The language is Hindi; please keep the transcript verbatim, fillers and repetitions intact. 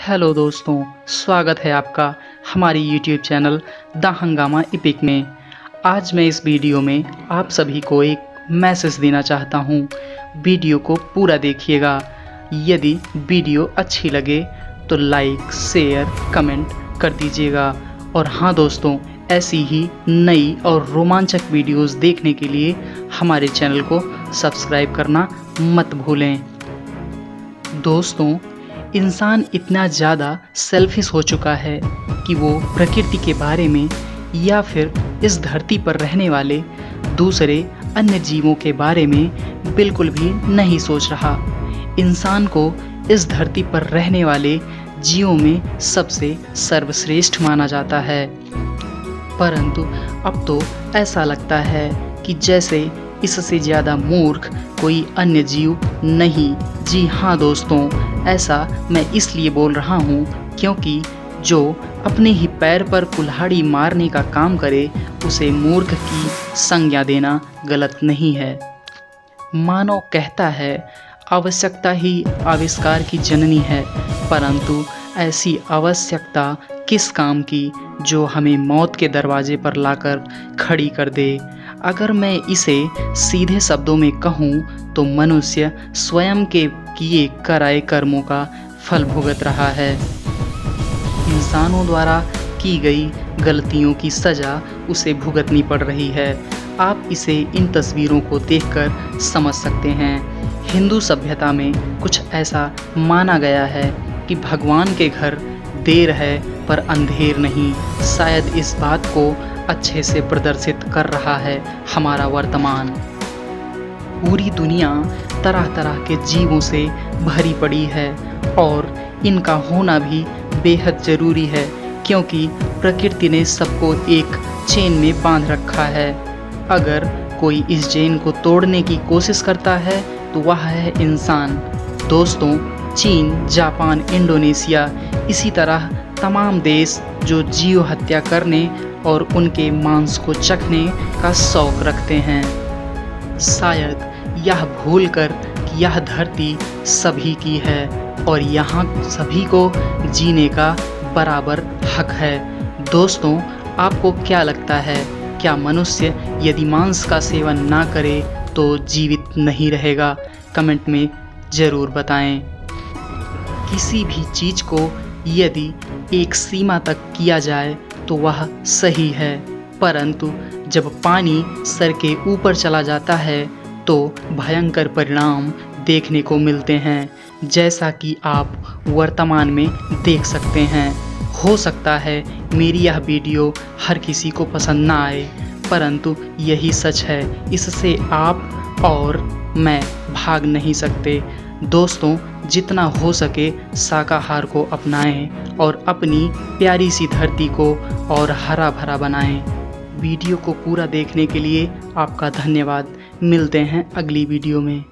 हेलो दोस्तों, स्वागत है आपका हमारी YouTube channel the Hungama epic में। आज मैं इस वीडियो में आप सभी को एक मैसेज देना चाहता हूँ। वीडियो को पूरा देखिएगा। यदि वीडियो अच्छी लगे तो लाइक, शेयर, कमेंट कर दीजिएगा। और हाँ दोस्तों, ऐसी ही नई और रोमांचक वीडियोस देखने के लिए हमारे चैनल को सब्सक्राइब करना मत भूलें। दोस्तों, इंसान इतना ज़्यादा सेल्फिश हो चुका है कि वो प्रकृति के बारे में या फिर इस धरती पर रहने वाले दूसरे अन्य जीवों के बारे में बिल्कुल भी नहीं सोच रहा। इंसान को इस धरती पर रहने वाले जीवों में सबसे सर्वश्रेष्ठ माना जाता है, परंतु अब तो ऐसा लगता है कि जैसे इससे ज़्यादा मूर्ख कोई अन्य जीव नहीं। जी हाँ दोस्तों, ऐसा मैं इसलिए बोल रहा हूँ क्योंकि जो अपने ही पैर पर कुल्हाड़ी मारने का काम करे उसे मूर्ख की संज्ञा देना गलत नहीं है। मानव कहता है आवश्यकता ही आविष्कार की जननी है, परंतु ऐसी आवश्यकता किस काम की जो हमें मौत के दरवाजे पर लाकर खड़ी कर दे। अगर मैं इसे सीधे शब्दों में कहूँ तो मनुष्य स्वयं के किए कराए कर्मों का फल भुगत रहा है। इंसानों द्वारा की गई गलतियों की सज़ा उसे भुगतनी पड़ रही है। आप इसे इन तस्वीरों को देखकर समझ सकते हैं। हिंदू सभ्यता में कुछ ऐसा माना गया है कि भगवान के घर देर है पर अंधेर नहीं। शायद इस बात को अच्छे से प्रदर्शित कर रहा है हमारा वर्तमान। पूरी दुनिया तरह तरह के जीवों से भरी पड़ी है और इनका होना भी बेहद ज़रूरी है, क्योंकि प्रकृति ने सबको एक चेन में बांध रखा है। अगर कोई इस चेन को तोड़ने की कोशिश करता है तो वह है इंसान। दोस्तों, चीन, जापान, इंडोनेशिया, इसी तरह तमाम देश जो जीव हत्या करने और उनके मांस को चखने का शौक रखते हैं। शायद यह भूलकर कि यह धरती सभी की है और यहाँ सभी को जीने का बराबर हक है। दोस्तों, आपको क्या लगता है, क्या मनुष्य यदि मांस का सेवन ना करे तो जीवित नहीं रहेगा? कमेंट में ज़रूर बताएं। किसी भी चीज़ को यदि एक सीमा तक किया जाए तो वह सही है, परंतु जब पानी सर के ऊपर चला जाता है तो भयंकर परिणाम देखने को मिलते हैं, जैसा कि आप वर्तमान में देख सकते हैं। हो सकता है मेरी यह वीडियो हर किसी को पसंद ना आए, परंतु यही सच है। इससे आप और मैं भाग नहीं सकते। दोस्तों, जितना हो सके शाकाहार को अपनाएं और अपनी प्यारी सी धरती को और हरा भरा बनाएं। वीडियो को पूरा देखने के लिए आपका धन्यवाद। मिलते हैं अगली वीडियो में।